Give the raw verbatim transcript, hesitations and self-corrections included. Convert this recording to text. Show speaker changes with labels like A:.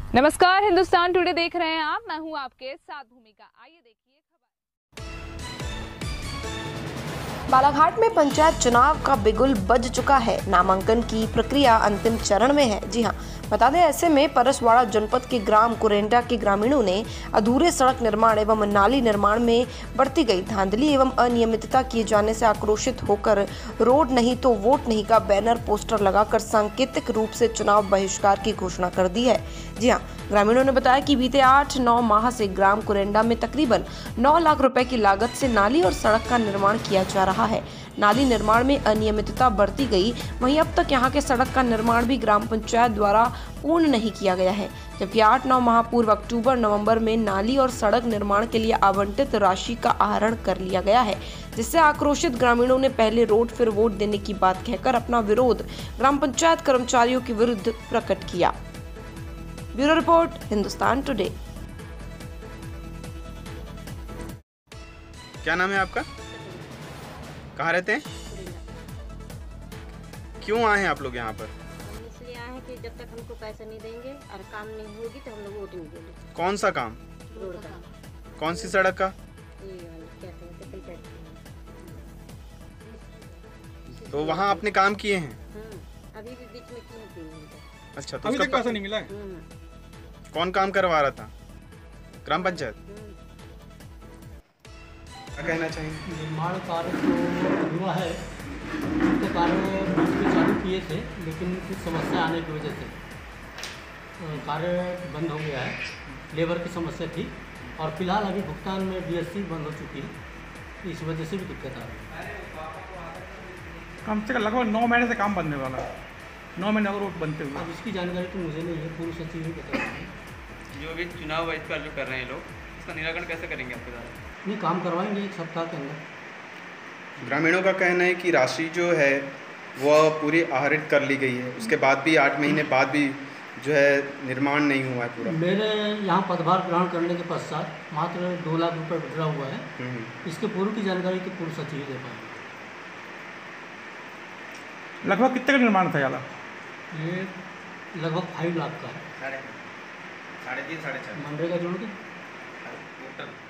A: नमस्कार, हिंदुस्तान टुडे देख रहे हैं आप। मैं हूं आपके साथ भूमिका। आइए देखिए खबर।
B: बालाघाट में पंचायत चुनाव का बिगुल बज चुका है। नामांकन की प्रक्रिया अंतिम चरण में है। जी हां, बता दें, ऐसे में परसवाड़ा जनपद के ग्राम कुरेंडा के ग्रामीणों ने अधूरे सड़क निर्माण एवं नाली निर्माण में बढ़ती गई धांधली एवं अनियमितता किए जाने से आक्रोशित होकर रोड नहीं तो वोट नहीं का बैनर पोस्टर लगाकर सांकेतिक रूप से चुनाव बहिष्कार की घोषणा कर दी है। जी हां, ग्रामीणों ने बताया कि बीते आठ नौ माह से ग्राम कुरेंडा में तकरीबन नौ लाख रुपए की लागत से नाली और सड़क का निर्माण किया जा रहा है। नाली निर्माण में अनियमितता बढ़ती गई, वहीं अब तक यहां के सड़क का निर्माण भी ग्राम पंचायत द्वारा पूर्ण नहीं किया गया है। जबकि आठ नौ माह पूर्व अक्टूबर नवंबर में नाली और सड़क निर्माण के लिए आवंटित राशि का आहरण कर लिया गया है, जिससे आक्रोशित ग्रामीणों ने पहले रोड फिर वोट देने की बात कहकर अपना विरोध ग्राम पंचायत कर्मचारियों के विरुद्ध प्रकट किया। Bureau report, Hindustan today.
C: क्या नाम है आपका? कहाँ रहते हैं? क्यों आए हैं आप लोग यहाँ पर?
D: हम इसलिए आए हैं कि जब तक हमको पैसा नहीं देंगे और काम नहीं होगी तो हम लोग वोट नहीं देंगे।
C: कौन सा काम?
D: रोड का।
C: कौन सी सड़क का?
D: ये वाली क्या कहते हैं, पंचायत की।
C: तो वहाँ आपने काम किए हैं?
D: हम्म, अभी भी बीच में किए तीन घंटे।
C: अच्छा, तो
E: अभी
C: उसका
E: तक पैसा नहीं मिला है।
D: हम्म,
C: कौन काम करवा रहा था? ग्राम पंचायत?
D: हम्म।
C: क्या कहना चाहिए?
F: निर्माण कार्य तो हुआ है, उसके कार्य बीच में चालू किए थे, लेकिन कुछ समस्या आने की वजह से अ, कार्य बंद हो गया है। लेबर की समस्या थी और फिलहाल अभी भुगतान में बीएससी बंद हो चुकी है, इस वजह से भी दिक्कत आ रही है।
E: कम से कम लगभग नौ महीने से काम बनने वाला है। नौ महीने और रोड बनते हुए।
F: अब इसकी जानकारी तो मुझे नहीं है, पूर्व सचिव ही बता रहे हैं।
G: जो भी चुनाव बहिष्कार जो कर रहे हैं लोग, इसका निराकरण कैसे करेंगे आपके द्वारा?
F: नहीं, काम करवाएंगे एक सप्ताह के अंदर।
C: ग्रामीणों का कहना है कि राशि जो है वह पूरी आहरित कर ली गई है, उसके बाद भी आठ महीने बाद भी जो है निर्माण नहीं हुआ है पूरा।
F: मेरे यहाँ पदभार ग्रहण करने के पश्चात मात्र दो लाख रुपये बचा हुआ है।
C: हम्म।
F: इसके पूर्व की जानकारी तो पूर्व सचिव ही दे पाएंगे।
E: लगभग कितने का निर्माण था ज़्यादा?
F: ये लगभग फाइव लाख का है,
G: साढ़े साढ़े तीन साढ़े चार
F: मनरेगा जोड़ के।
G: टोटल